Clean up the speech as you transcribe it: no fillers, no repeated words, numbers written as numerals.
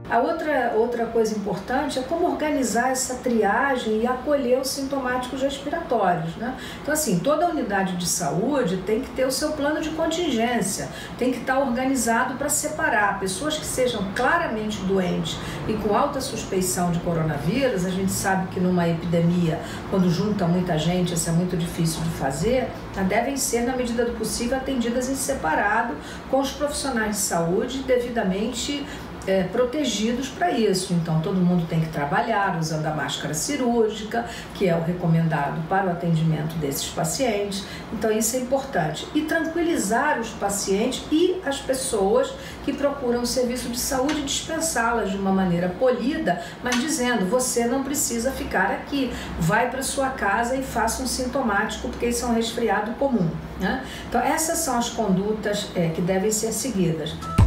A outra coisa importante é como organizar essa triagem e acolher os sintomáticos respiratórios, né? Então, assim, toda unidade de saúde tem que ter o seu plano de contingência, tem que estar organizado para separar pessoas que sejam claramente doentes e com alta suspeição de coronavírus. A gente sabe que numa epidemia, quando junta muita gente, isso é muito difícil de fazer, devem ser, na medida do possível, atendidas em separado com os profissionais de saúde devidamente protegidos para isso. Então, todo mundo tem que trabalhar usando a máscara cirúrgica, que é o recomendado para o atendimento desses pacientes. Então, isso é importante. E tranquilizar os pacientes e as pessoas que procuram o serviço de saúde, dispensá-las de uma maneira polida, mas dizendo: você não precisa ficar aqui, vai para sua casa e faça um sintomático, porque isso é um resfriado comum, né? Então, essas são as condutas que devem ser seguidas.